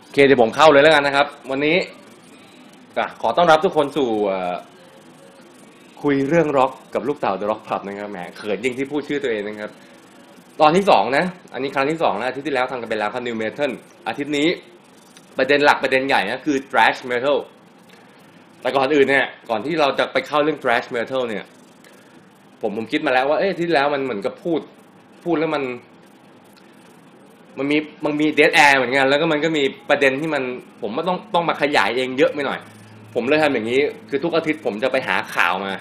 โอเคเดี๋ยวผมเข้าเลยแล้วกันนะครับวันนี้ขอต้อนรับทุกคนสู่คุยเรื่องร็อกกับลูกเต่า The Rock Club นะครับแหมเขินยิ่งที่พูดชื่อตัวเองนะครับตอนที่สองนะอันนี้ครั้งที่สองนะอาทิตย์ที่แล้วทำกันไปแล้วครับ New Metal อาทิตย์นี้ประเด็นหลักประเด็นใหญ่นะคือ Thrash Metal แต่ก่อนอื่นเนี่ยก่อนที่เราจะไปเข้าเรื่อง Thrash Metal เนี่ยผมคิดมาแล้วว่าที่แล้วมันเหมือนกับพูดแล้วมันมีเดดแอร์เหมือนกันแล้วก็มันก็มีประเด็นที่ผมว่าต้องมาขยายเองเยอะไปหน่อยผมเลยทำอย่างนี้คือทุกอาทิตย์ผมจะไปหาข่าวมา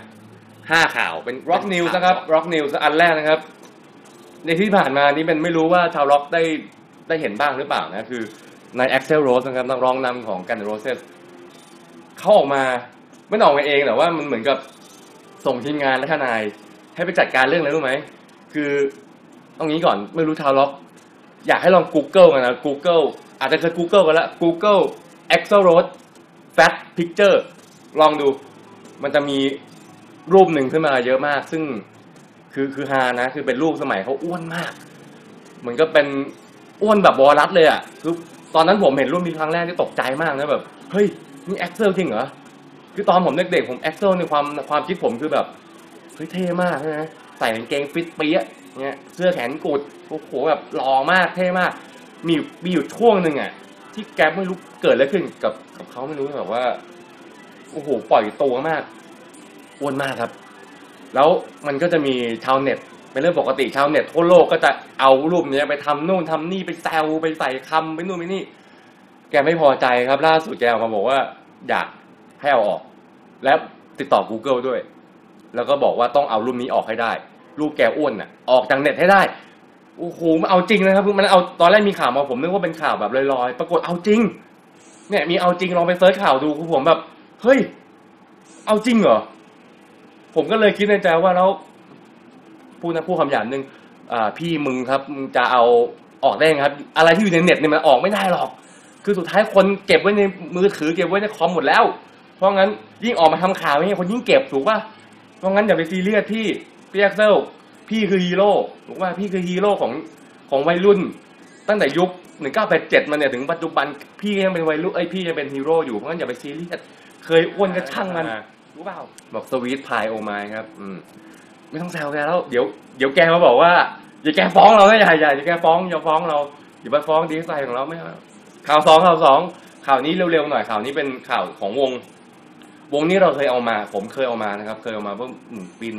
5 ข่าวเป็น Rock News นะครับ Rock News อันแรกนะครับในที่ผ่านมานี้เป็นไม่รู้ว่าชาวร็อกได้เห็นบ้างหรือเปล่านะคือนาย Axl Rose นะครับนักร้องนำของ Guns N' Roses เขาออกมาไม่ออกมาเองแต่ว่ามันเหมือนกับส่งทีมงานและทนายให้ไปจัดการเรื่องอะไรรู้ไหมคือตรงนี้ก่อนไม่รู้ชาวร็อกอยากให้ลอง Google กันนะ Google อาจจะเคย Google กันแล้ว Google Axl Rose Fat Picture ลองดูมันจะมีรูปหนึ่งขึ้นมาเยอะมากซึ่งคือฮานะคือเป็นรูปสมัยเขาอ้วนมากเหมือนก็เป็นอ้วนแบบวอลลัสเลยอ่ะคือตอนนั้นผมเห็นรูปนี้ครั้งแรกที่ตกใจมากนะแบบเฮ้ยนี่แอ็กเซลจริงเหรอคือตอนผมเด็กๆผมแอ็กเซลในความคิดผมคือแบบเฮ้ยเท่มากนะใส่กางเกงฟิตเปี้ยเนี่ยเสื้อแขนกุดโอ้โหแบบหล่อมากเท่มากมีอยู่ช่วงหนึ่งอ่ะที่แกไม่รู้เกิดอะไรขึ้นกับเขาไม่รู้แบบว่าโอ้โหปล่อยตัวมากอ้วนมากครับแล้วมันก็จะมีชาวเน็ตเป็นเรื่องปกติชาวเน็ตทั่วโลกก็จะเอารูปนี้ไปทำนู่นทำนี่ไปแซวไปใส่คำไปนู่นไปนี่แกไม่พอใจครับล่าสุดแกออกมาบอกว่าอยากให้เอาออกและติดต่อ Google ด้วยแล้วก็บอกว่าต้องเอารูปนี้ออกให้ได้รูปแกอ้วนน่ะออกจากเน็ตให้ได้โอ้โหมันเอาจริงนะครับมันเอาตอนแรกมีข่าวมาผมนึกว่าเป็นข่าวแบบลอยๆปรากฏเอาจริงเนี่ยมีเอาจริงลองไปเซิร์ชข่าวดูคือผมแบบเฮ้ยเอาจริงเหรอผมก็เลยคิดในใจว่าแล้วพูดคำหยาบนึงพี่มึงครับมึงจะเอาออกได้ไงครับอะไรที่อยู่ในเน็ตเนี่ยมันออกไม่ได้หรอกคือสุดท้ายคนเก็บไว้ในมือถือเก็บไว้ในคอมหมดแล้วเพราะงั้นยิ่งออกมาทำข่าวนี่คนยิ่งเก็บถูกป่ะเพราะงั้นอย่าไปซีเรียสพี่แอ็กเซลพี่คือฮีโร่ถูกป่ะพี่คือฮีโร่ของวัยรุ่นตั้งแต่ยุค1987มาเนี่ยถึงปัจจุบันพี่ยังเป็นวัยรุ่นพี่ยังเป็นฮีโร่อยู่เพราะงั้นอย่าไปซีเรียสเคยอ้วนก็ช่างมันรู้เปล่าบอกสวีทพายโอไมครับไม่ต้องแซวแกแล้วเดี๋ยวแกมาบอกว่าอย่าแกฟ้องเราไม่อย่าแกฟ้องอย่าฟ้องเราอย่าไปฟ้องดีไซน์ของเราไม่ข่าวสองข่าวนี้เร็วๆหน่อยข่าวนี้เป็นข่าวของวงนี้เราเคยเอามาผมเคยเอามานะครับเคยเอามาเมื่อปี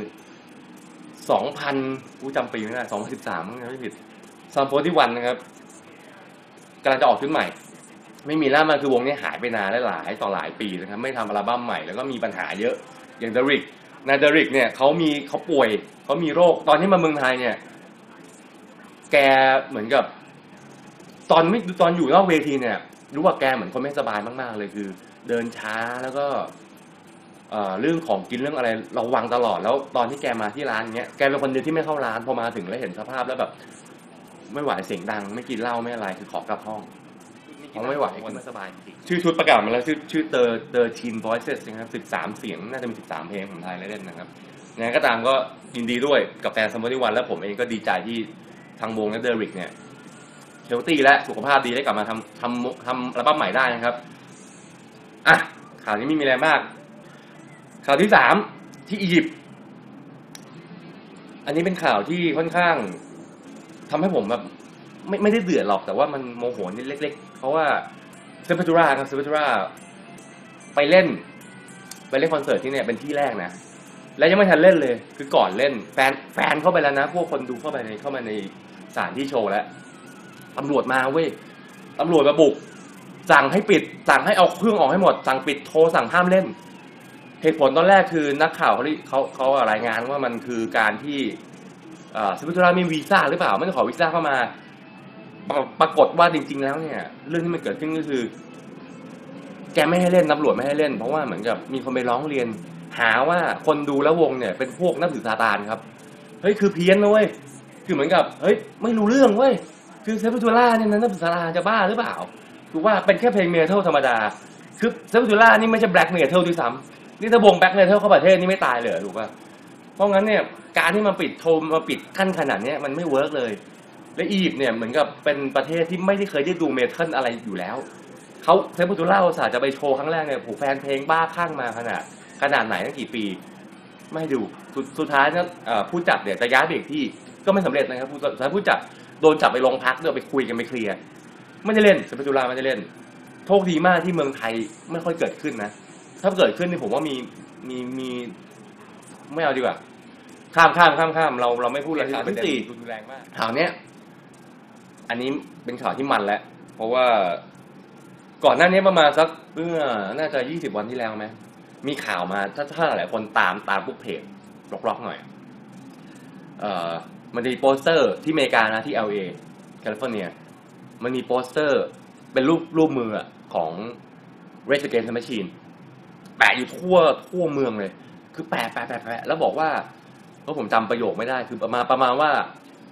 2000กูจำปีไม่ได้2013มั้งไม่ผิดซัมโฟที่วันนะครับกำลังจะออกชุดใหม่ไม่มีแล้วมันคือวงนี้หายไปนานหลายต่อหลายปีนะครับไม่ทำอัลบั้มใหม่แล้วก็มีปัญหาเยอะอย่างเดริกนายเดริกเนี่ยเขาป่วยเขามีโรคตอนที่มาเมืองไทยเนี่ยแกเหมือนกับตอนอยู่นอกเวทีเนี่ยรู้ว่าแกเหมือนคนไม่สบายมากๆเลยคือเดินช้าแล้วก็เรื่องของกินเรื่องอะไรระวังตลอดแล้วตอนที่แกมาที่ร้านเงี้ยแกเป็นคนเดียวที่ไม่เข้าร้านพอมาถึงแล้วเห็นสภาพแล้วแบบไม่ไหวเสียงดังไม่กินเหล้าไม่อะไรคือขอกลับห้องไม่ไหวคนไม่สบายจริงชื่อชุดประกาศมาแล้วชื่อTeen Voices นะครับ13เสียงน่าจะมี13เพลงของไทยเล่นนะครับยังไงก็ตามก็ยินดีด้วยกับแฟนซัมเมอร์ที่วันและผมเองก็ดีใจที่ทางวงและเดริกเนี่ยเฮลตี้และสุขภาพดีได้กลับมาทำอัลบั้มใหม่ได้นะครับอ่ะข่าวนี้ไม่มีอะไรมากข่าวที่3ที่อียิปต์อันนี้เป็นข่าวที่ค่อนข้างทำให้ผมแบบไม่ได้เดือดหรอกแต่ว่ามันโมโหนิดเล็กๆเพราะว่าเซปาตูราครับเซปาตูราไปเล่นคอนเสิร์ตที่เนี่ยเป็นที่แรกนะและยังไม่ทันเล่นเลยคือก่อนเล่นแฟนเข้าไปแล้วนะพวกคนดูเข้ามาในสถานที่โชว์แล้วตำรวจมาเว้ยตำรวจมาบุกสั่งให้ปิดสั่งให้เอาเครื่องออกให้หมดสั่งปิดโทรสั่งห้ามเล่นเหตุผลตอนแรกคือนักข่าวเขารายงานว่ามันคือการที่เซปาตูรามีวีซ่าหรือเปล่าไม่ได้ขอวีซ่าเข้ามาปรากฏว่าจริงๆแล้วเนี่ยเรื่องที่มันเกิดขึ้นก็คือแกไม่ให้เล่นตำรวจไม่ให้เล่นเพราะว่าเหมือนกับมีคนไปร้องเรียนหาว่าคนดูแล้ววงเนี่ยเป็นพวกนับถือซาตานครับเฮ้ยคือเพี้ยนนะเว้ยคือเหมือนกับเฮ้ยไม่รู้เรื่องเว้ยคือเซปาตูราเนี่ยนับถือซาตานจะบ้าหรือเปล่าคือว่าเป็นแค่เพลงเมทัลธรรมดาคือเซปาตูรานี่ไม่ใช่แบล็กเมทัลด้วยซ้ำนี่ถ้าวงแบล็กเมทัลเข้าประเทศนี่ไม่ตายเลยถูกป่ะเพราะงั้นเนี่ยการที่มาปิดขั้นขนาดนี้มันไม่เวิร์กเลยและอียิปต์เนี่ยเหมือนกับเป็นประเทศที่ไม่ได้เคยได้ดูเมทัลอะไรอยู่แล้วเขาเซปูตูล่าอุตส่าห์จะไปโชว์ครั้งแรกเนี่ยผู้แฟนเพลงบ้าคลั่งมาขนาดไหนตั้งกี่ปีไม่ดูสุดท้ายเนี่ยผู้จัดเนี่ยจะย้ายไปอีกที่ก็ไม่สำเร็จนะครับสุดท้ายผู้จัดโดนจับไปโรงพักเดี๋ยวไปคุยกันไปเคลียร์ไม่ได้เล่นเซปูตูล่าไม่ได้เล่นโชคดีมากที่เมืองไทยไม่ค่อยเกิดขึ้นนะถ้าเกิดขึ้นนี่ผมว่ามีไม่เอาดีกว่าข้ามเราไม่พูดอะไรที่ตีรุนแรงมากข่าวเนี้ยอันนี้เป็นข่าวที่มันแล้วเพราะว่าก่อนหน้านี้ประมาณสักน่าจะ20 วันที่แล้วไหมมีข่าวมาถ้าหลายคนตามพวกเพจร็อกหน่อยมันมีโปสเตอร์ที่อเมริกานะที่ LA แคลิฟอร์เนียมันมีโปสเตอร์เป็นรูปมือของ Rage Against the Machine แปะอยู่ทั่วเมืองเลยคือแปะแล้วบอกว่าเพราะผมจำประโยคไม่ได้คือประมาณว่า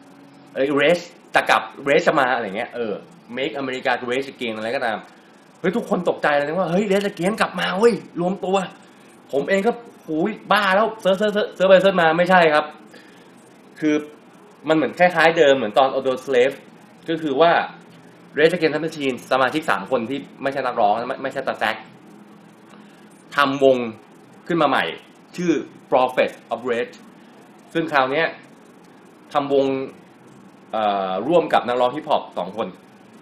Rage จะกลับ Rage จะมาอะไรเงี้ยMake America Great Again อะไรก็ตามเฮ้ยทุกคนตกใจเลยนะว่าเฮ้ย Rage Again กลับมาเว้ยรวมตัวผมเองก็หูยบ้าแล้วเซิร์ชไปเซิร์ชมาไม่ใช่ครับคือมันเหมือนคล้ายๆเดิมเหมือนตอน Audio Slave ก็คือว่า Rage Against the Machine สมาชิก3 คนที่ไม่ใช่นักร้องไม่ใช่ตาแซกทำวงขึ้นมาใหม่ชื่อ Prophet of Rage ซึ่งคราวนี้ทำวงร่วมกับนักร้องฮิปฮอป2 คน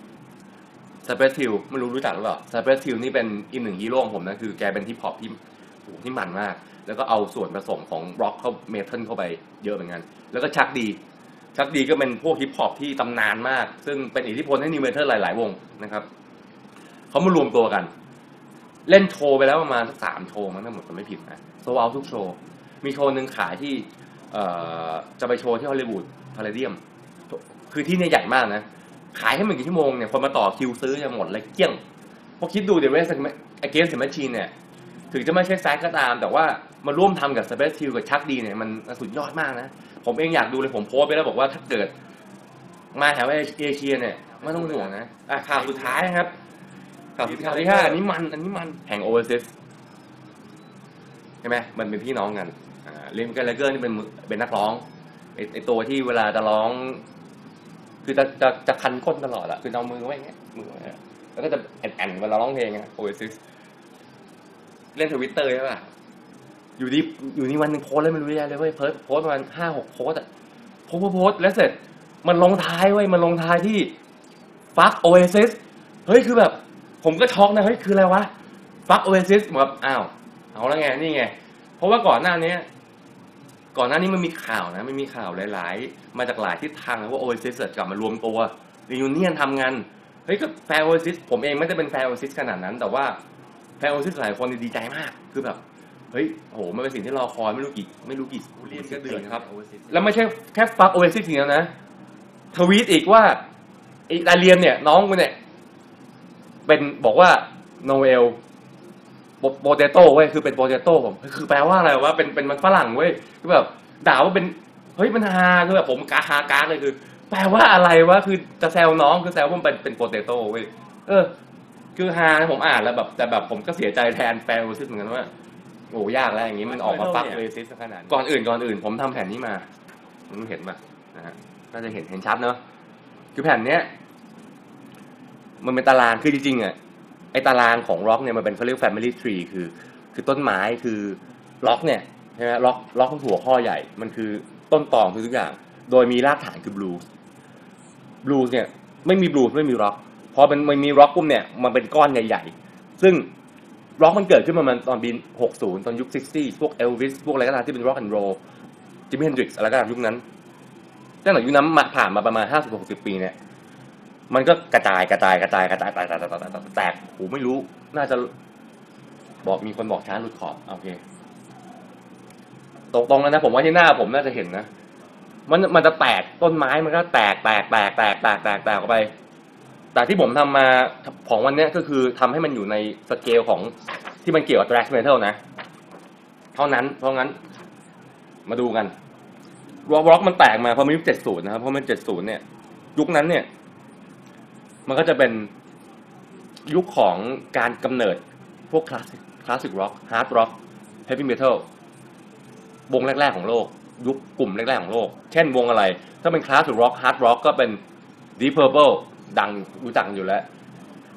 Cypress Hill ไม่รู้จักหรือเปล่า Cypress Hill นี่เป็นอีกหนึ่งฮีโร่ของผมนะคือแกเป็นฮิปฮอปที่มันมากแล้วก็เอาส่วนผสมของร็อกเข้าเมทัลเข้าไปเยอะเหมือนกันแล้วก็ชักดีก็เป็นพวกฮิปฮอปที่ตำนานมากซึ่งเป็นอิทธิพลให้นิวเมทัลหลายๆวงนะครับเขามารวมตัวกันเล่นโชว์ไปแล้วประมาณสัก3 โชว์มั้งถ้าหมดจะไม่ผิดนะโซลเอาทุกโชว์มีโชว์นึงขายที่จะไปโชว์ที่ฮอลลีวูดพาราเดียมคือที่เนี่ยใหญ่มากนะขายให้มันกี่ชั่วโมงเนี่ยคนมาต่อคิวซื้อจะหมดเลยเกลี้ยงพอคิดดูเดี๋ยวRage Against the Machineเนี่ยถึงจะไม่ใช่แซกก็ตามแต่ว่ามาร่วมทำกับ Cypress Hill กับชักดีเนี่ยมันสุดยอดมากนะผมเองอยากดูเลยผมโพสไปแล้วบอกว่าถ้าเกิดมาแถวเอเชียเนี่ยไม่ต้องห่วงนะข่าวสุดท้ายครับข่าวที่5อันนี้มันแห่ง Oasis ใช่ไหมมันเป็นพี่น้องกันลิมกันเลเกอร์นี่เป็นนักร้องไอตัวที่เวลาจะร้องคือจะคันก้นตลอดอะคือเอามือไว้อย่างเงี้ยมือแล้วก็จะแอนเวลาร้องเพลงอะ Oasis เล่น Twitter ใช่ป่ะอยู่นี่วันนึงโพสเลยไม่รู้ยังเลยเว้ยโพสประมาณ5-6 โพสอะโพสแล้วเสร็จมันลงท้ายเว้ยมันลงท้ายที่ Fuck Oasis เฮ้ยคือแบบผมก็ช็อกนะเฮ้ยคืออะไรวะ Fuck Oasis เหมือนแบบอ้าวเอาแล้วไงนี่ไงเพราะว่าก่อนหน้านี้มันมีข่าวนะไม่มีข่าวหลายๆมาจากหลายทิศทางว่า Oasis จะกลับมารวมตัวรียูเนียนทำงานเฮ้ยก็แฟน Oasis ผมเองไม่ได้เป็นแฟน Oasis ขนาดนั้นแต่ว่าแฟน Oasis หลายคนดีใจมากคือแบบเฮ้ยโหมันเป็นสิ่งที่รอคอยไม่รู้กี่เรียนก็เดือดครับแล้วไม่ใช่แค่ Fuck Oasis ทีเดียวนะทวีตอีกว่าไอ้อาเรียนเนี่ยน้องกูเนี่ยเป็นบอกว่าโนเอลโปเตโต้เว้ยคือเป็นโปเตโต้ผมคือแปลว่าอะไรวะเป็นมันฝรั่งเว้ยคือแบบด่าว่าเป็นเฮ้ยมันฮาคือแบบผมฮากาเลยคือแปลว่าอะไรวะคือจะแซวน้องคือแซวว่าเป็นโปเตโต้เว้ยคือฮาผมอ่านแล้วแบบแต่แบบผมก็เสียใจแทนแฟนโอซิสเหมือนกันว่าโอ้ยากแล้วอย่างงี้มันออกมาฟักโอซิสขนาดก่อนอื่นผมทำแผ่นนี้มาเห็นป่ะนะฮะน่าจะเห็นชัดเนาะคือแผ่นเนี้ยมันเป็นตารางคือจริงๆไอตารางของร็อกเนี่ยมันเป็นเขาเรียก family tree คือต้นไม้คือร็อกเนี่ยใช่ไหมร็อกคือหัวข้อใหญ่มันคือต้นตอคือทุกอย่างโดยมีรากฐานคือบลูส์เนี่ยไม่มีบลูส์ไม่มีร็อกพอมันมีร็อกปุ๊บเนี่ยมันเป็นก้อนใหญ่ๆซึ่งร็อกมันเกิดขึ้นมาตอนปี60ตอนยุค60พวกเอลวิสพวกอะไรก็ตามที่เป็นร็อกแอนด์โรลจิมมี่เฮนดริกซ์อะไรก็ตามยุคนั้นตั้งแต่ยุคนั้นมาผ่านมาประมาณ50-60 ปีเนี่ยมันก็กระจายแตกโหไม่รู้น่าจะบอกมีคนบอกช้าหลุดขอบโอเคตรงๆแล้วนะผมว่าที่หน้าผมน่าจะเห็นนะมันจะแตกต้นไม้มันก็แตกออกไปแต่ที่ผมทำมาของวันนี้ก็คือทำให้มันอยู่ในสเกลของที่มันเกี่ยวกับ thrash metal นะเพราะงั้นมาดูกันร็อกมันแตกมาพอยุค70นะครับเพราะมัน70เนี่ยยุคนั้นเนี่ยมันก็จะเป็นยุคของการกำเนิดพวกคลาสสิกร็อกฮาร์ดร็อกเฮฟวี่เมทัลวงแรกๆของโลกยุคกลุ่มแรกๆของโลกเช่นวงอะไรถ้าเป็นคลาสสิกร็อกฮาร์ดร็อกก็เป็น Deep Purple ดังรู้จักอยู่แล้ว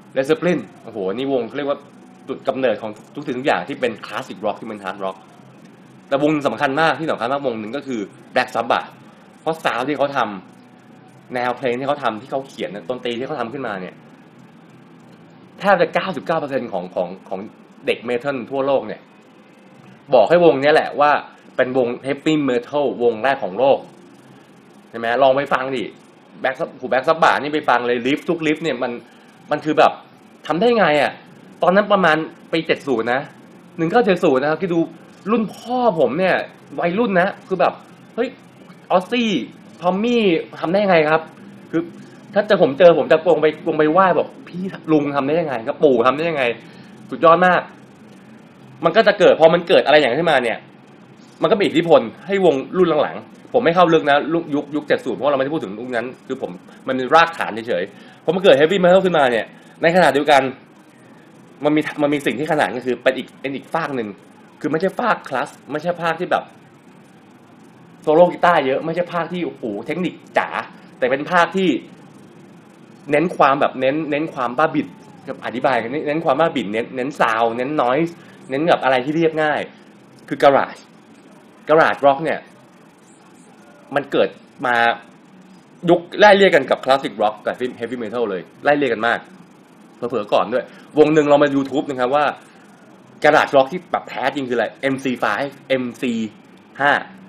Zeppelin โอ้โหนี่วงเขาเรียกว่าจุดกำเนิดของทุกสิ่งทุกอย่างที่เป็นคลาสสิกร็อกที่เป็นฮาร์ดร็อกแต่วงสำคัญมากที่สำคัญมากวงหนึ่งก็คือ Black Sabbath เพราะซาวด์ที่เขาทำแนวเพลงที่เขาทำที่เขาเขียนดนตรีที่เขาทำขึ้นมาเนี่ยแทบจะ 99% ของเด็กเมทัลทั่วโลกเนี่ยบอกให้วงนี้แหละว่าเป็นวงเฮฟวี่เมทัลวงแรกของโลกใช่ไหมลองไปฟังดิแบ็คซับบาร์นี่ไปฟังเลยลิฟทุกลิฟเนี่ยมันคือแบบทำได้ไงอ่ะตอนนั้นประมาณปี70นะ1970นะครับที่ดูรุ่นพ่อผมเนี่ยวัยรุ่นนะคือแบบเฮ้ยออสซี่ทอมมี่ทำได้ไงครับคือถ้าผมจะวงไปไหว้บอกพี่ลุงทำได้ยังไงก็ปู่ทำได้ยังไงสุดยอดมากมันก็จะเกิดพอมันเกิดอะไรอย่างนี้ขึ้นมาเนี่ยมันก็มีอิทธิพลให้วงรุ่นหลังๆผมไม่เข้าลึกนะยุค70เพราะเราไม่ได้พูดถึงยุคนั้นคือมันเป็นรากฐานเฉยๆพอมันเกิดเฮฟวี่เมทัลขึ้นมาเนี่ยในขณะเดียวกันมันมีสิ่งที่ขนาดก็คือเป็นอีกฝากหนึ่งคือไม่ใช่ฝากคลาสไม่ใช่ภาคที่แบบโซโล่กีตาร์เยอะไม่ใช่ภาคที่โอ้โหเทคนิคจ๋าแต่เป็นภาคที่เน้นความแบบเน้นความบ้าบิ่นอธิบายกันเน้นความบ้าบิ่นเน้นซาวเน้นนอยส์เน้นแบบอะไรที่เรียบง่ายคือการาจร็อกเนี่ยมันเกิดมายุคไล่เรียกกันกับคลาสสิกร็อกกับเฮฟวี่เมทัลเลยไล่เรียกกันมากเผลอๆก่อนด้วยวงหนึ่งเรามา YouTube นะครับว่าการาจร็อกที่แบบแท้จริงคืออะไร MC5 MC5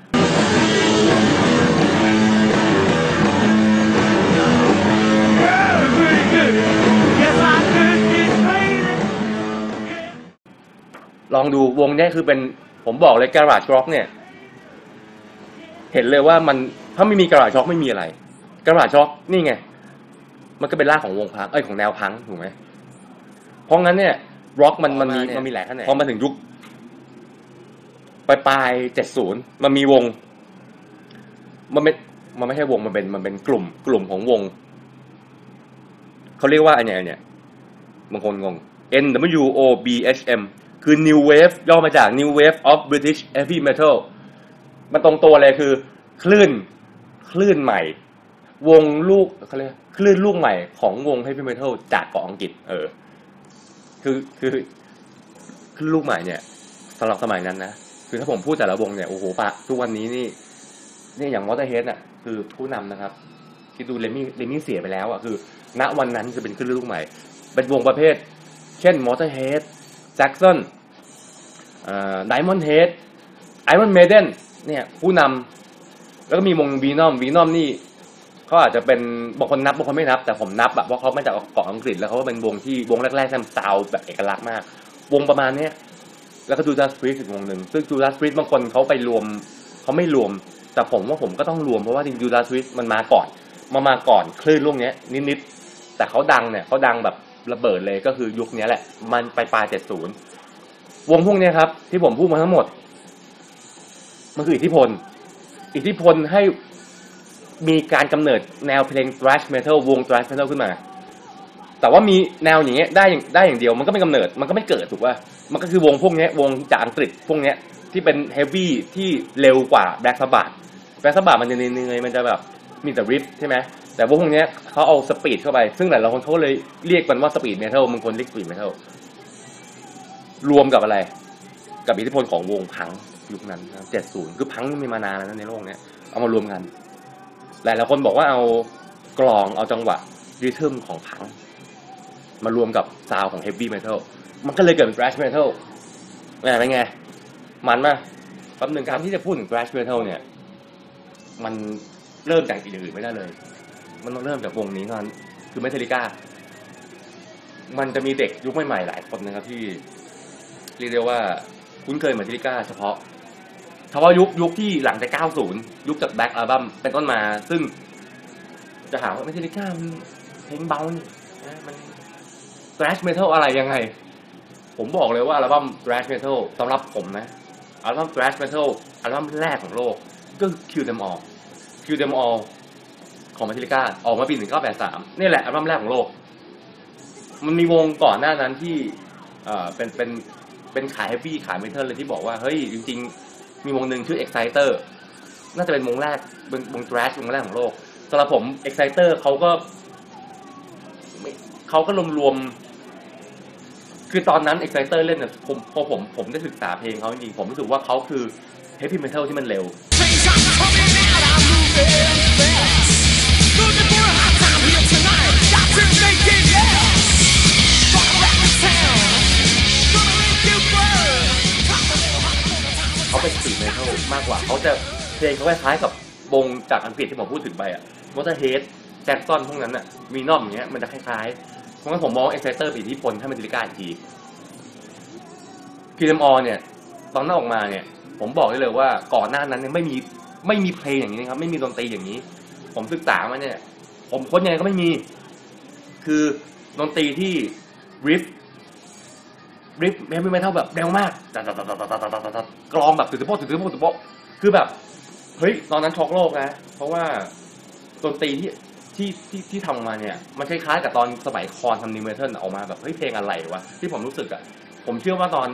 ลองดูวงนี้คือเป็นผมบอกเลยการาจร็อกเนี่ยเห็นเลยว่ามันถ้าไม่มีการาจร็อกไม่มีอะไรการาจร็อกนี่ไงมันก็เป็นรากของวงพังของแนวพังถูกไหมเพราะงั้นเนี่ยร็อกมันมีหลายขนาดพอมาถึงยุคปลาย70มันมีวงมันไม่ใช่วงมันเป็นกลุ่มของวงเขาเรียกว่าอะไรเนี่ยบางคนงง NWOBHM คือ New Wave ย่อมาจาก New Wave of British Heavy Metal มันตรงตัวเลยคือคลื่นใหม่วงลูกเขาเรียกคลื่นลูกใหม่ของวง Heavy Metal จากเกาะอังกฤษคือลูกใหม่เนี่ยสำหรับสมัยนั้นนะคือถ้าผมพูดแต่ละวงเนี่ยโอ้โหปะทุกวันนี้นี่อย่าง Motorhead น่ะคือผู้นำนะครับที่ดูเลมี่เสียไปแล้วอ่ะคือณวันนั้นจะเป็นคลื่นลูกใหม่เป็นวงประเภทเช่น Motorhead Jackson Diamond Head Iron Maiden เนี่ยผู้นำแล้วก็มีวง Venom นี่เขาอาจจะเป็นบางคนนับบางคนไม่นับแต่ผมนับแบบว่าเขามาจากเกาะอังกฤษแล้วเขาเป็นวงที่วงแรกๆทำซาวด์แบบเอกลักษณ์มากวงประมาณนี้แล้วก็ Judas Priest อีกวงหนึ่งซึ่ง Judas Priest บางคนเขาไปรวมเขาไม่รวมแต่ผมก็ต้องรวมเพราะว่าจริง Judas Priest มันมาก่อนคลื่นลูกนี้นิดๆแต่เขาดังแบบระเบิดเลยก็คือยุคนี้แหละมันปลาย70วงพวกนี้ครับที่ผมพูดมาทั้งหมดมันคืออิทธิพลให้มีการกำเนิดแนวเพลง thrash metal วง thrash metal ขึ้นมาแต่ว่ามีแนวอย่างเงี้ยได้อย่างเดียวมันก็ไม่กำเนิดมันก็ไม่เกิดถูกป่ะมันก็คือวงพวกนี้วงจากอังกฤษพวกนี้ที่เป็น heavy ที่เร็วกว่า Black Sabbath มันจะเนื่อยๆมันจะแบบมีแต่ริฟใช่ไหมแต่พวกนี้เขาเอาสปีดเข้าไปซึ่งหลายคนเขาเลยเรียกมันว่าสปีดเมทัลบางคนเรียกสปีดเมทัลรวมกับอะไรกับอิทธิพลของวงพังยุคนั้น70คือพังมีมานานแล้วในโลกนี้เอามารวมกันหลายคนบอกว่าเอากลองเอาจังหวะริทึมของพังมารวมกับซาวของเฮฟวี่เมทัลมันก็เลยเกิดเป็น thrash metal เป็นไงมันป่ะแป๊บนึงการที่จะพูดถึง thrash metal เนี่ยมันเริ่มจากอื่นไม่ได้เลยมันต้องเริ่มจากวงนี้ก่อนคือ Metallica มันจะมีเด็กยุคใหม่ๆหลายคนนะครับที่เรียกได้ว่าคุ้นเคย Metallica เฉพาะยุคที่หลังจาก90ยุคจาก Black Album เป็นต้นมาซึ่งจะหาว่า Metallica มันเพลงเบานี่มัน thrash metal อะไรยังไงผมบอกเลยว่าอัลบั้ม thrash metal สำหรับผมนะอัลบั้ม thrash metal อัลบั้มแรกของโลกก็ Kill Them All ของ Metallica ออกมาปี1983นี่แหละอัลบั้มแรกของโลกมันมีวงก่อนหน้านั้นที่เป็นขาย heavy ขาย metal เลยที่บอกว่าเฮ้ยจริงๆมีวงหนึ่งชื่อ Exciter น่าจะเป็นวงแรกเป็นวง thrash วงแรกของโลกสำหรับผม Exciter เขาก็รวมคือตอนนั้น Exciter เล่นเนี่ยผมได้ศึกษาเพลงเขาจริงๆผมรู้สึกว่าเขาคือ Heavy Metal ที่มันเร็วเขาเป็นสตรีทเมทัลมากกว่าเขาจะเพลงเขาคล้ายๆกับวงจากอังกฤษที่ผมพูดถึงไปอะMotorhead แจ็คสันพวกนั้นอะมีนอมอย่างเงี้ยมันจะคล้ายๆเพราะงั้นผมมอง Exciter มีอิทธิพลให้MetallicaอีกทีPMO เนี่ยตอนนั้นออกมาเนี่ยผมบอกได้เลยว่าก่อนหน้านั้นเนี่ยไม่มีเพลงอย่างนี้นะครับไม่มีดนตรีอย่างนี้ผมศึกษามาเนี่ยผมค้นยังไงก็ไม่มีคือดนตรีที่ริฟแฮปปี้เมทัลแบบเร็วมากกลองแบบถือโป๊ะคือแบบเฮ้ยตอนนั้นช็อกโลกนะเพราะว่าดนตรีที่ทำมาเนี่ยมันคล้ายๆกับตอนสมัยคอนทำนิวเมทัลออกมาแบบเฮ้ยเพลงอะไรวะที่ผมรู้สึกอะผมเชื่อว่าตอน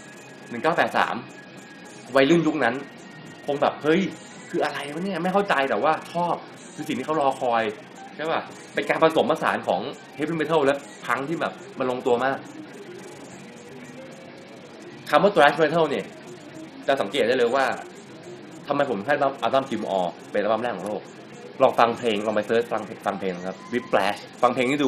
1983วัยรุ่นยุคนั้นคงแบบเฮ้ยคืออะไรวะเนี่ยไม่เข้าใจแต่ว่าชอบคือสิ่งที่เขารอคอยใช่ป่ะเป็นการผสมผสานของเฮฟวี่เมทัลและพังที่แบบมันลงตัวมากคำว่า thrash metal เนี่ยจะสังเกตได้เลยว่าทำไมผมให้อัลบั้มจิมออเป็นอัลบั้มแรกของโลกลองฟังเพลงลองไปเซิร์ชฟังเพลงครับ Whiplash ฟังเพลงนี้ดู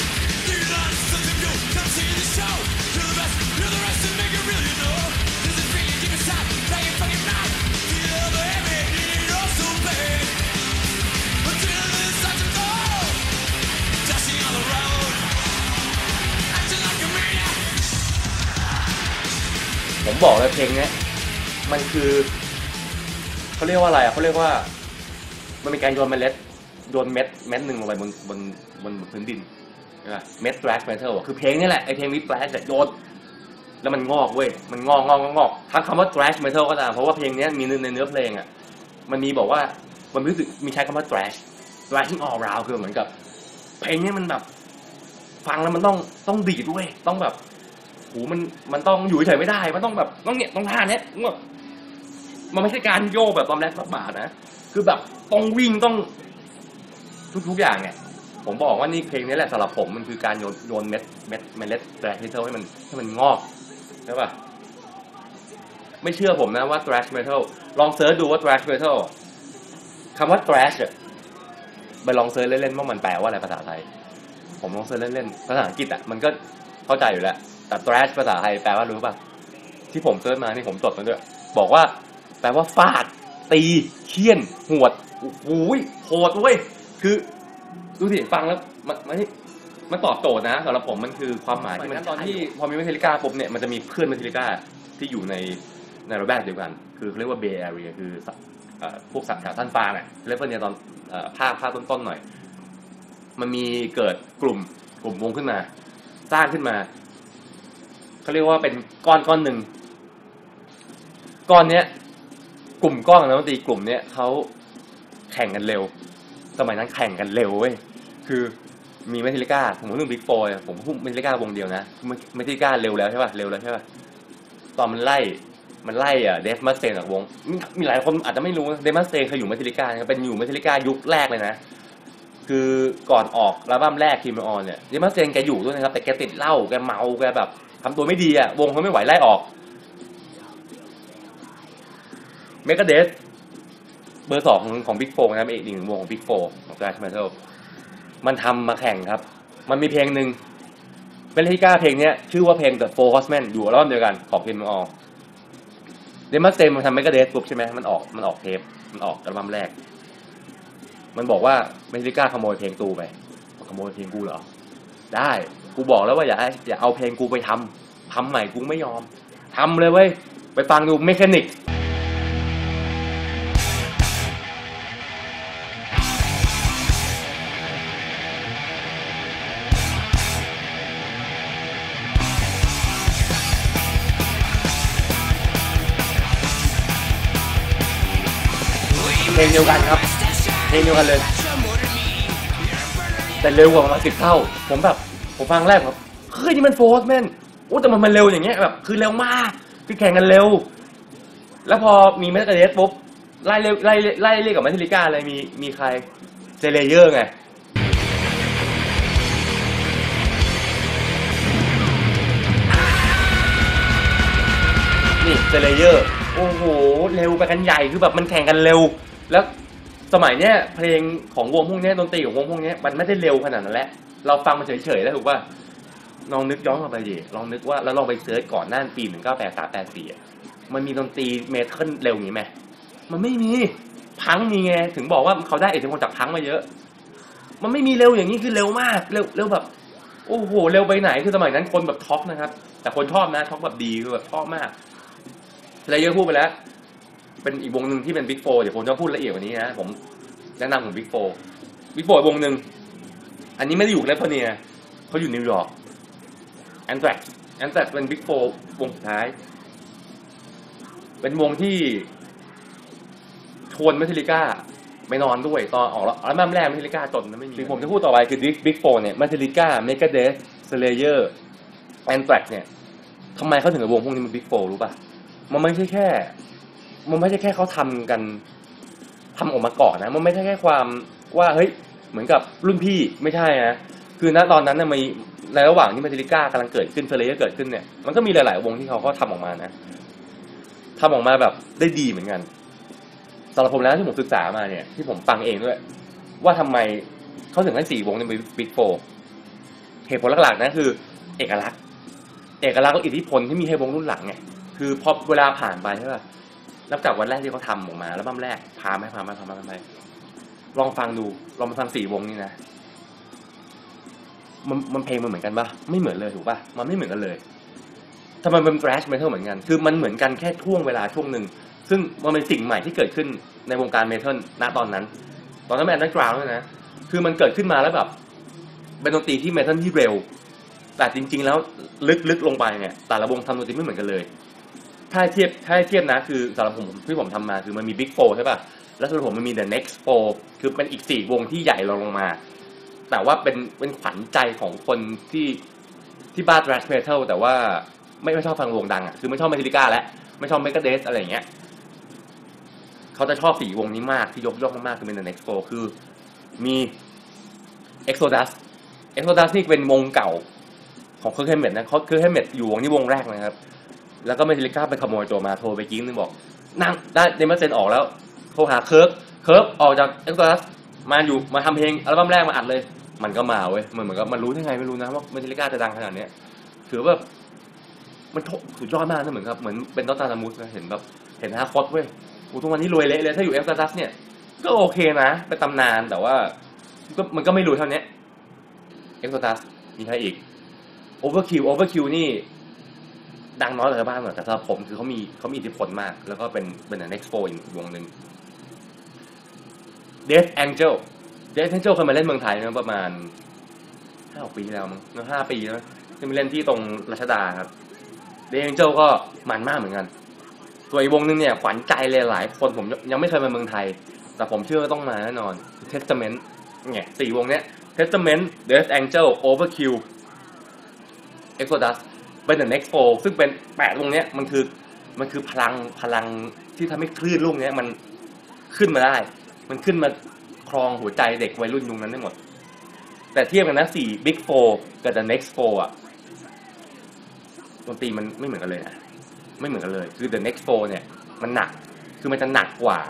ผมบอกเลยเพลงนี้มันคือเขาเรียกว่าอะไรอ่ะเขาเรียกว่ามันเป็นการโยนเม็ดหนึ่งลงไปบนพื้นดินนะเม็ด thrash metal คือเพลงนี้แหละไอเพลง Whiplash โยนแล้วมันงอกเว้ยมันงอกทั้งคำว่า thrash metal ก็ตามเพราะว่าเพลงนี้มีในเนื้อเพลงอ่ะมันมีบอกว่ามันรู้สึกมีใช้คำว่า thrashing all around คือเหมือนกับเพลงนี้มันแบบฟังแล้วมันต้องดีดด้วยต้องแบบหูมันต้องอยู่เฉยไม่ได้มันต้องแบบต้องท่าเนี้ยมันไม่ใช่การโยกแบบตอมแรกบาดนะคือแบบต้องวิ่งต้องทุกอย่างเนี่ยผมบอกว่านี่เพลงนี้แหละสำหรับผมมันคือการโยนเมล็ดแทร็ชเมทัลให้มันงอกใช่ป่ะไม่เชื่อผมนะว่า thrash metal ลองเซิร์ชดูว่า thrash metal คำว่า thrash ไปลองเซิร์ชเล่นๆว่ามันแปลว่าอะไรภาษาไทยผมลองเซิร์ชเล่นๆภาษาอังกฤษอ่ะมันก็เข้าใจอยู่แล้วแต่ thrash ภาษาไทยแปลว่ารู้ป่ะที่ผมเซิร์ชมานี่ผมจดมาด้วยบอกว่าแปลว่าฟาดตีเคี่ยนหวดโอ้ยโหดเว้ยคือดูสิฟังแล้วมันตอบโจทย์นะสำหรับผมมันคือความหมายที่มันตอนที่พอมีMetallicaปุ๊บเนี่ยมันจะมีเพื่อนMetallicaที่อยู่ในระแวกเดียวกันคือเรียกว่า Bay Area คือพวกสัตว์แถวซันฟรานน่ะเรียกว่าเนี่ยตอนภาคต้นๆหน่อยมันมีเกิดกลุ่มวงขึ้นมาสร้างขึ้นมาเขาเรียกว่าเป็นก้อนหนึ่งก้อนเนี้ยกลุ่มก้อนนักดนตรีกลุ่มเนี้ยเขาแข่งกันเร็วสมัยนั้นแข่งกันเร็วเว้ยคือมีMetallicaผมพูดถึงBig FourผมพูดMetallicaวงเดียวนะMetallicaเร็วแล้วใช่ป่ะเร็วแล้วใช่ป่ะตอนมันไล่เดฟมัสเตนจากวงมีหลายคนอาจจะไม่รู้เดฟมัสเตนเคยอยู่Metallicaนะครับเป็นอยู่Metallicaยุคแรกเลยนะคือก่อนออกอัลบั้มแรกทีมออนเนี่ยเดฟมัสเตนแกอยู่ด้วยนะครับแต่แกติดเหล้าแกเมาแกแบบทำตัวไม่ดีอ่ะวงเขาไม่ไหวไล่ออกเมกาเดธเบอร์2ของ Big Four นะเป็นอีกหนึ่งวงของ Big Four ของ thrash metal มันทำมาแข่งครับมันมีเพลงหนึ่งMetallicaเพลงนี้ชื่อว่าเพลง The Four Horsemen อยู่อัลบั้มเดียวกันของ PMO เดมัสเตนมันทำเมกาเดธปุ๊บใช่ไหมมันออกเทปมันออกอัลบั้มแรกมันบอกว่าMetallicaขโมยเพลงกูไปขโมยเพลงกูเหรอได้กูบอกแล้วว่าอย่าเอาเพลงกูไปทำใหม่กูไม่ยอมทำเลยเว้ยไปฟังดูเมคานิกเพลงเดียวกันครับเพลงเดียวกันเลยแต่เร็วกว่าประมาณ10 เท่าผมฟังแรกแบบเฮ้ยนี่มันโฟร์สแมนโอ้แต่มันเร็วอย่างเงี้ยแบบคือเร็วมากคือแข่งกันเร็วแล้วพอมีเมกาเดธปุ๊บไล่เรียกกับMetallicaอะไรมีใครเซเลเยอร์ไงเซเลเยอร์โอ้โหเร็วไปกันใหญ่คือแบบมันแข่งกันเร็วแล้วสมัยเนี้ยเพลงของวงพวกนี้ดนตรีของวงพวกนี้มันไม่ได้เร็วขนาดนั้นแหละเราฟังมันเฉยๆแล้วถูกป่ะลองนึกย้อนกลับไปดิลองนึกว่าแล้วลองไปเซิร์ชก่อนหน้าปี1983-84มันมีดนตรีเมทัลเร็วอย่างนี้ไหมมันไม่มีพังมีไงถึงบอกว่าเขาได้อิทธิพลจากพังมาเยอะมันไม่มีเร็วอย่างนี้คือเร็วมากเร็วแบบโอ้โหเร็วไปไหนคือสมัยนั้นคนแบบท็อกนะครับแต่คนชอบนะท็อกแบบดีคือแบบชอบมากอะไรเยอะพูดไปแล้วเป็นอีกวงหนึ่งที่เป็นบิ๊กโฟร์เดี๋ยวผมจะพูดละเอียดกว่านี้นะผมแนะนำของบิ๊กโฟร์วงหนึ่งอันนี้ไม่ได้อยู่แคลิฟอร์เนียเขาอยู่นิวยอร์กแอนแทร็กเป็นบิ๊กโฟร์วงสุดท้ายเป็นวงที่ชวนเมทัลลิก้าไปนอนด้วยตอนออกแล้วอัลบั้มแรกเมทัลลิก้าจนไม่มีที่ผมจะพูดต่อไปคือบิ๊กโฟร์เนี่ยเมทัลลิก้าเมกาเดสสเลเยอร์แอนแทร็กเนี่ยทำไมเขาถึงกับวงพวกนี้มันบิ๊กโฟร์รู้ป่ะมันไม่ใช่แค่เขาทำกันทำออกมาก่อนนะมันไม่ใช่แค่ความว่าเฮ้ยเหมือนกับรุ่นพี่ไม่ใช่นะคือณตอนนั้นมีในระหว่างที่เมทัลลิก้ากำลังเกิดขึ้นเฟรเยอร์เกิดขึ้นเนี่ยมันก็มีหลายๆวงที่เขาก็ทำออกมานะทำออกมาแบบได้ดีเหมือนกันสำหรับผมแล้วที่ผมศึกษามาเนี่ยที่ผมฟังเองด้วยว่าทำไมเขาถึงให้4 วงในบิ๊กโฟร์เหตุผลหลักๆนะคือเอกลักษณ์และอิทธิพลที่มีให้วงรุ่นหลังไงคือพอเวลาผ่านไปใช่ป่ะนับจากวันแรกที่เขาทำออกมาแล้วบั้มแรกพาไหมลองฟังดูลองมาฟัง4 วงนี้นะมันเพลงมันเหมือนกันปะไม่เหมือนเลยถูกปะมันไม่เหมือนกันเลยทำไมมัน thrash metal เหมือนกันคือมันเหมือนกันแค่ช่วงเวลาช่วงหนึ่งซึ่งมันเป็นสิ่งใหม่ที่เกิดขึ้นในวงการเมทัลณตอนนั้นเป็นอันเดอร์กราวด์ด้วยนะคือมันเกิดขึ้นมาแล้วแบบเป็นดนตรีที่เมทัลที่เร็วแต่จริงๆแล้วลึกลงไปเนี่ยแต่ละวงทำดนตรีไม่เหมือนกันเลยถ้าเทียบนะคือสำหรับผมที่ผมทำมาคือมันมี Big Four ใช่ป่ะแล้วสำหรับผมมันมี The Next Four คือเป็นอีก4 วงที่ใหญ่ลงมาแต่ว่าเป็นขวัญใจของคนที่บ้า thrash metal แต่ว่าไม่ชอบฟังวงดังอ่ะคือไม่ชอบเมทัลลิก้าและไม่ชอบเมกาเดสอะไรอย่างเงี้ยเขาจะชอบ4 วงนี้มากที่ยกมากๆคือเป็น The Next Four คือมี Exodus นี่เป็นวงเก่าของเคิร์ก เฮมเมตนะเคิร์ก เฮมเมตอยู่วงนี้วงแรกนะครับแล้วก็เมทัลลิก้าไปขโมยตัวมาโทรไปกิ้งนึงบอกนั่งได้เดมอนเซนออกแล้วโทรหาเคิร์กออกจาก Exodus มาทำเพลงอัลบั้มแรกมาอัดเลยมันก็มาเว้ยเหมือนกับมันรู้ได้ไงไม่รู้นะว่าเมทัลลิก้าจะดังขนาดนี้ถือว่ามันสุดยอดมากนะเหมือนเป็นดอตตามุสนะเห็นฮาร์ดคอร์เว้ยทุกวันนี้รวยเละเลยถ้าอยู่ Exodus เนี่ยก็โอเคนะเป็นตำนานแต่ว่ามันก็ไม่รู้เท่านี้ Exodus มีใครอีก Overkill นี่ดังน้อยแต่บ้างแต่สำหรับผมคือเขามีอิทธิพลมากแล้วก็เป็น Next Four อีกวงหนึ่ง Death Angel เคยมาเล่นเมืองไทยนะประมาณ5 ปีแล้วมั้ง5 ปีแล้วจะมาเล่นที่ตรงรัชดาครับ Death Angel ก็มันมากเหมือนกันส่วนอีกวงนึงเนี่ยขวัญใจเลยหลายคนผมยังไม่เคยมาเมืองไทยแต่ผมเชื่อว่าต้องมาแน่นอน Testament เนี่ย4 วงเนี้ย Testament Death Angel Overkill Exodus เป็น The Next Four ซึ่งเป็น8 วงเนี้ยมันคือพลังที่ทำให้คลื่นลูกเนี้ยมันขึ้นมาได้มันขึ้นมาครองหัวใจเด็กวัยรุ่นยุคนั้นได้หมดแต่เทียบกันนะ4 Big Four กับ The Next Four อ่ะดนตรีมันไม่เหมือนกันเลยนะไม่เหมือนกันเลยคือ The Next Four เนี่ยมันหนักคือมันจะหนักกว่า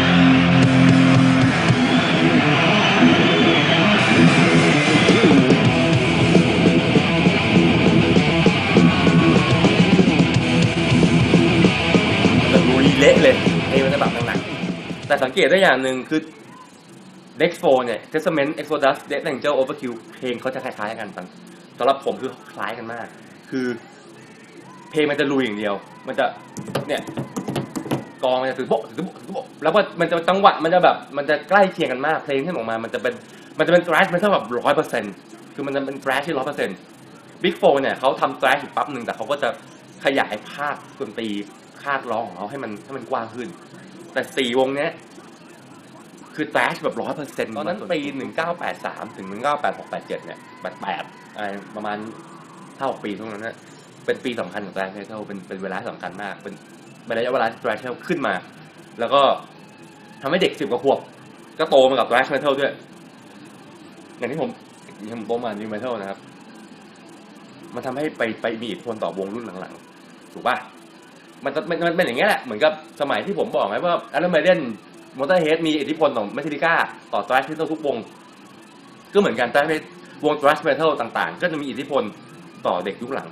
เละเลยเพลงมันจะแบบหนักๆแต่สังเกตได้อย่างหนึ่งคือ Next Four เนี่ย Testament Exodus Death Angel Overkill เพลงเขาจะคล้ายๆกันสำหรับผมคือคล้ายกันมากคือเพลงมันจะลุยอย่างเดียวมันจะเนี่ยกองมันจะถือโบ๊ะแล้วก็มันจะจังหวะมันจะใกล้เคียงกันมากเพลงที่ออกมามันจะเป็นthrash มันเท่าแบบ 100% คือมันจะเป็น thrash ที่ 100% Big Four เนี่ยเขาทำ thrash อีกปั๊บนึงแต่เขาก็จะขยายภาคดนตรีคาดร้องของเขาให้มันกว้างขึ้นแต่4 วงเนี้ยคือ thrash แบบ 100% ตอนนั้นปี1983ถึง1986-87เนี่ย88ประมาณ5-6 ปีตรงนั้นเนี่ยเป็นปีสำคัญของ thrash metal เป็นเวลาสำคัญมากเป็นระยะเวลา thrash metal ขึ้นมาแล้วก็ทำให้เด็ก10 กว่าขวบก็โตมากับ thrash metal ด้วยอย่างที่ผมโตมา new metal นะครับมันทำให้ไปมีอิทธิพลต่อวงรุ่นหลังๆถูกป่ะมันเป็นอย่างเงี้ยแหละเหมือนกับสมัยที่ผมบอกไงว่าอัลเลอร์ไมเดนมอเตอร์เฮดมีอิทธิพลต่อเมทัลลิก้าต่อทรัชเมทัลทุกวงก็เหมือนกันแต่ในวงทรัชเมทัลต่างๆก็จะมีอิทธิพลต่อเด็กยุคหลัง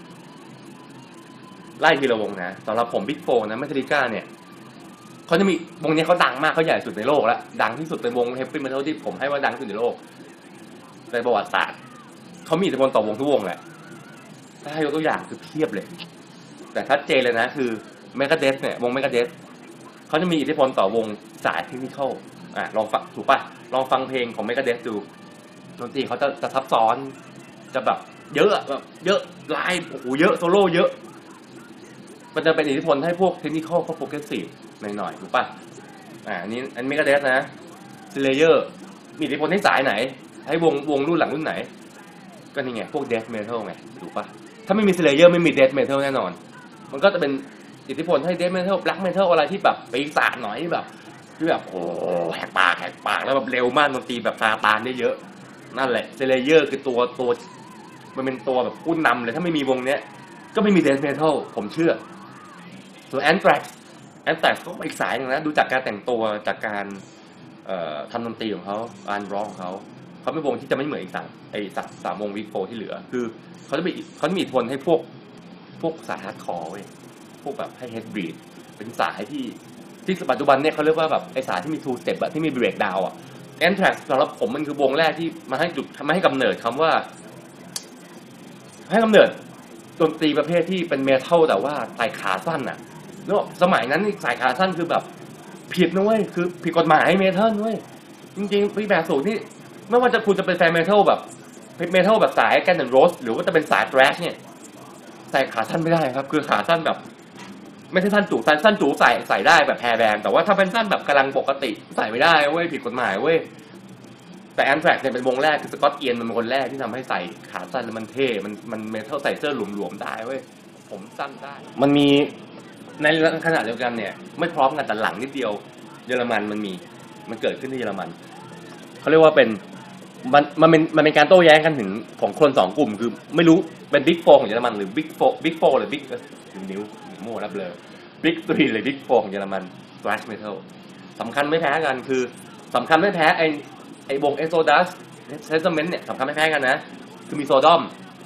ไล่ทีละวงนะสำหรับผมบิ๊กโฟนะเมทัลลิก้าเนี่ยเขาจะมีวงนี้เขาดังมากเขาใหญ่สุดในโลกแล้วดังที่สุดเป็นวงเฮฟวี่เมทัลที่ผมให้ว่าดังที่สุดในโลกในประวัติศาสตร์เขามีอิทธิพลต่อวงทุกวงแหละถ้าให้ยกตัวอย่างคือเพียบเลยแต่ชัดเจนเลยนะคือเมกาเดธเนี่ยวงเมกาเดธเขาจะมีอิทธิพลต่อวงสายเทคนิคอลลองฟังถูกป่ะลองฟังเพลงของเมกาเดธดูดนตรีเขาจะซับซ้อนจะแบบเยอะแบบเยอะลายโอ้โหเยอะโซโล่เยอะมันจะเป็นอิทธิพลให้พวกเทคนิคอลพวกโปรเกรสซีฟหน่อยถูกป่ะอันนี้เมกาเดธนะสเลเยอร์มีอิทธิพลให้สายไหนให้วงรุ่นหลังรุ่นไหนก็นี่ไงพวกเดธเมทัลไงถูกป่ะถ้าไม่มีสเลเยอร์ไม่มีเดธเมทัลแน่นอนมันก็จะเป็นอิทธิพลให้เดธเมทัลแบล็กเมทัลอะไรที่แบบปีศาจหน่อยที่แบบโอ้แหกปากแล้วแบบเร็วมากดนตรีแบบซาตานได้เยอะนั่นแหละสเลเยอร์คือตัวมันเป็นตัวแบบผู้นำเลยถ้าไม่มีวงเนี้ยก็ไม่มีเดธเมทัลผมเชื่อส่วนแอนแทร็กก็อีกสายนึงนะดูจากการแต่งตัวจากการทำดนตรีของเขาการร้องของเขาเป็นวงที่จะไม่เหมือนอีกสามวงวิกโฟที่เหลือคือเขาจะมีอิทธิพลให้พวกสายฮาร์ดคอร์เว้ยพวกแบบให้เฮดบรีดเป็นสายที่ปัจจุบันเนี่ยเขาเรียกว่าแบบไอสายที่มีทูสเต็ปอะที่มีเบรกดาวอะแอนแทร็กสำหรับผมมันคือวงแรกที่มาให้กำเนิดคำว่าให้กำเนิดดนตรีประเภทที่เป็นเมทัลแต่ว่าใส่ขาสั้นอะแล้วสมัยนั้นใส่ขาสั้นคือแบบผิดนะเว้ยคือผิดกฎหมายเมทัลเว้ยจริงๆพี่แบบสูตรที่ไม่ว่าจะคุณจะเป็นแฟนเมทัลแบบสายแกนแอนด์โรสหรือว่าจะเป็นสายแทร็ชเนี่ยใส่ขาสั้นไม่ได้ครับคือขาสั้นแบบไม่ใช่สั้นจู๋ใส่ได้แบบแพรแบนแต่ว่าถ้าเป็นสั้นแบบกำลังปกติใส่ไม่ได้เว้ยผิดกฎหมายเว้ยแต่แอนแทร็กเนี่ยเป็นวงแรกคือสกอตเอียนมันเป็นคนแรกที่ทำให้ใส่ขาสั้นแล้วมันเท่มันเมทัลใส่เสื้อหลวมๆได้เว้ยผมสั้นได้มันมีในขณะเดียวกันเนี่ยไม่พร้อมกันแต่หลังนิดเดียวเยอรมันมันเกิดขึ้นที่เยอรมันเขาเรียกว่าเป็นมันเป็นการโต้แย้งกันถึงของคนสองกลุ่มคือไม่รู้เป็นบิ๊กโฟของเยอรมันหรือบิ๊กโฟหรือบิ๊กนิ้วมั่วรับเลยบิ๊กทรีหรือบิ๊กโฟของเยอรมันทรัชเมทัลสำคัญไม่แพ้กันคือสำคัญไม่แพ้ไอวงExodus Testamentเนี่ยสำคัญไม่แพ้กันนะคือมี Sodom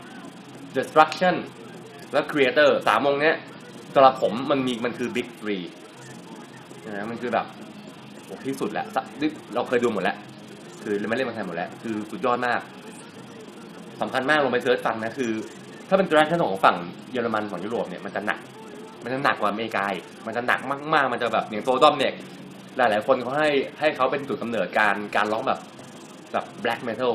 Destruction และ Creator สามวงเนี้ยสำหรับผมมันคือ Big Three นะมันคือแบบโอ้ที่สุดแหละเราเคยดูหมดแล้วคือไม่เล่นมาไทยหมดแล้วคือสุดยอดมากสำคัญมากลงไปเซิร์ชฟังนะคือถ้าเป็น Direction ของฝั่งเยอรมันฝั่งยุโรปเนี่ยมันจะหนักกว่าอเมริกามันจะหนักมากๆมันจะแบบอย่างโซดอมเนี่ยหลายๆคนเขาให้เขาเป็นจุดกำเนิดการร้องแบบblack metal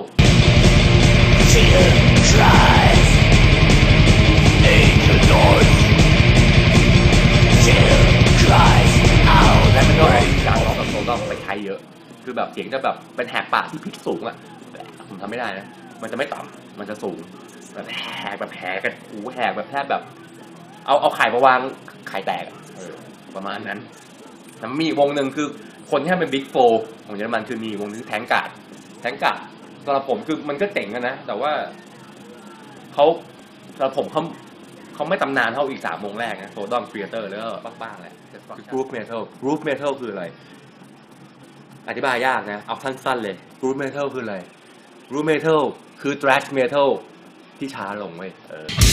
และมันก็การร้องแบบโซดอมไปใช้เยอะคือแบบเสียงจะแบบเป็นแหกปากที่พิชสูงอ่ะผมทำไม่ได้นะมันจะไม่ต่ำมันจะสูงแบบแหกกันหูแหกแบบแทบแบบเอาไข่มาวางไข่แตกประมาณนั้นแต่มีวงหนึ่งคือคนที่เป็นบิ๊กโฟของเยอรมันคือมีวงนึงแทงการ์ดสำหรับผมคือมันก็เจ๋งกันนะแต่ว่าเขาสำหรับผมเขาไม่ตำนานเท่าอีก3วงแรกนะโซดอมครีเอเตอร์แล้วก็บ้างๆแหละคือกรุ๊ปเมทัลคืออะไรอธิบายยากนะเอาสั้นๆเลยกรุ๊ปเมทัลคืออะไรกรุ๊ปเมทัลคือทรัชเมทัลที่ช้าลงเว้ย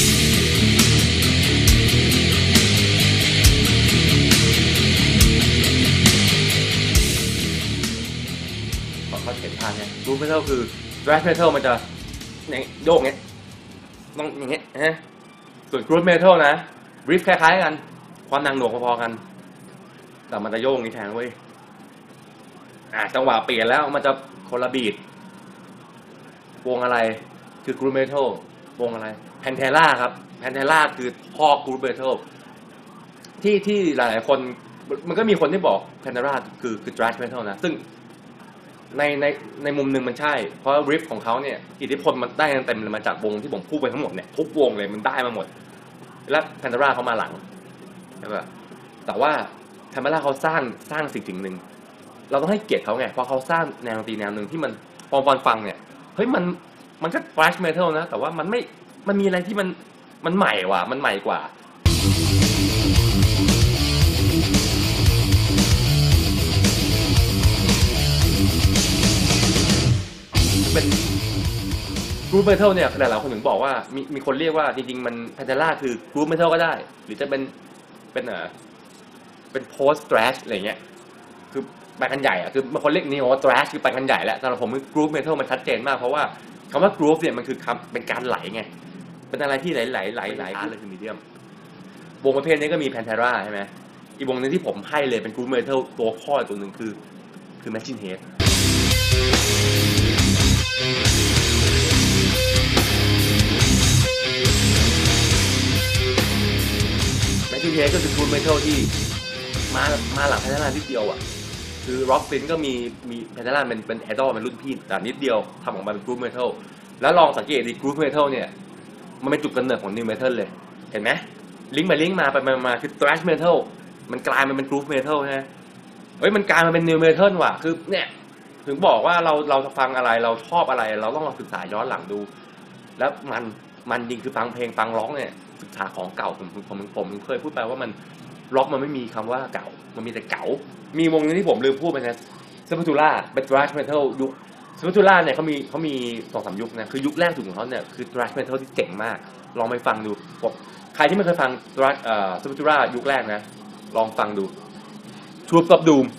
เขาเห็นภาพเนี่ยกรุ๊ปเมทัลคือทรัชเมทัลมันจะโยกเงี้ยต้องอย่างเงี้ยฮะส่วนกรุ๊ปเมทัลนะริฟคล้ายๆกันความหนักหน่วงพอๆกันแต่มันจะโยกนี่แทนเว้ยจังหวะเปลี่ยนแล้วมันจะคนละบีทวงอะไรคือกรุ๊ปเมทัลวงอะไรแพนเทล่าครับแพนเทล่าคือพ่อกรุ๊ปเมทัลที่หลายๆคนมันก็มีคนที่บอกแพนเทล่าคือทรัชเมทัลนะซึ่งในมุมหนึ่งมันใช่เพราะริฟของเขาเนี่ยอิทธิพลมันได้เต็มเลยมาจากวงที่ผมพูดไปทั้งหมดเนี่ยทุกวงเลยมันได้มาหมดแล้วแพนเทล่าเขามาหลังใช่ป่ะแต่ว่าแพนเทล่าเขาสร้างสิ่งหนึ่งเราต้องให้เกียรติเขาไงเพราะเขาสร้างแนวดนตรีแนวหนึ่งที่มันพอฟังเนี่ยเฮ้ยมันก็ทรัชเมทัลนะแต่ว่ามันมีอะไรที่มันใหม่ว่ะมันใหม่กว่าเป็นกรูฟเมทัลเนี่ยหลายๆคนถึงบอกว่ามีคนเรียกว่าจริงๆมันแพนเทล่าคือกรูฟเมทัลก็ได้หรือจะเป็นโพสต์ทรัชอะไรเงี้ยคือไปกันใหญ่อะคือบางคนเรียกนีโอทรัชคือไปกันใหญ่แล้วสำหรับผมกรูฟเมทัลมันชัดเจนมากเพราะว่าคำว่ากรูฟเนี่ยมันคือเป็นการไหลไงเป็นอะไรที่ไหลเลยคือมีเดียมวงประเภทนี้ก็มีแพนเทล่าใช่ไหมอีกวงนึงที่ผมให้เลยเป็นกรูฟเมทัลตัวพ่อตัวหนึ่งคือ Machine Head Machine Head ก็คือกรูฟเมทัลที่มาหลังแพนเทล่านิดเดียวอ่ะคือร็อกฟินก็มีแพนเทล่าเป็นไอดอลเป็นรุ่นพี่แต่นิดเดียวทำออกมาเป็นกรูฟเมทัลแล้วลองสังเกตดีกรูฟเมทัลเนี่ยมันเป็นจุดกำเนิดของนิวเมทัลเลยเห็นไหมลิงก์มาไปคือ thrash metal มันกลายมาเป็นกรูฟเมทัลใช่ไหมเฮ้ยมันกลายมาเป็นนิวเมทัลว่ะคือเนี่ยถึงบอกว่าเราฟังอะไรเราชอบอะไรเราต้องลองศึกษาย้อนหลังดูแล้วมันจริงคือฟังเพลงฟังร้องเนี่ยศึกษาของเก่าผมเคยพูดไปว่ามันร็อกมันไม่มีคำว่าเก่ามันมีแต่เก่ามีวงนึงที่ผมลืมพูดไปนะเซป u ตูล่าเป็น thrash metal ยุคเซป u ตูล่าเนี่ยเขามี2-3 ยุคนะคือยุคแรกสุดของเขาเนี่ยคือ thrash metal ที่เจ๋งมากลองไปฟังดูใครที่ไม่เคยฟังเซป u ตูล่ายุคแรกนะลองฟังดู Troops of Doom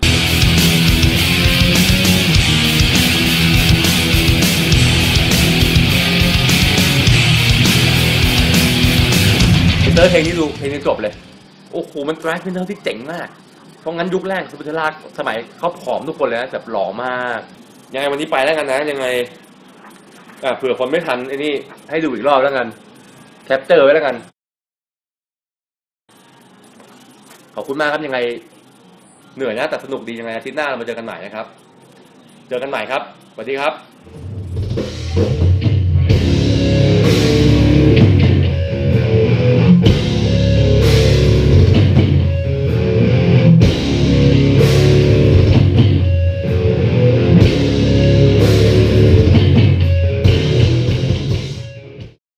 เพลงนี้ดูเพลงนี้จบเลยโอ้โหมันแกรนด์เป็นเรื่องที่เจ๋งมากเพราะงั้นยุคแรกสุภาพราสมัยเขาผอมทุกคนเลยนะแบบหล่อมากยังไงวันนี้ไปแล้วกันนะยังไงเผื่อคนไม่ทันไอ้นี่ให้ดูอีกรอบแล้วกันแคปเจอร์ไว้แล้วกันขอบคุณมากครับยังไงเหนื่อยนะแต่สนุกดียังไงอาทิตย์หน้าเรามาเจอกันใหม่นะครับเจอกันใหม่ครับสวัสดีครับ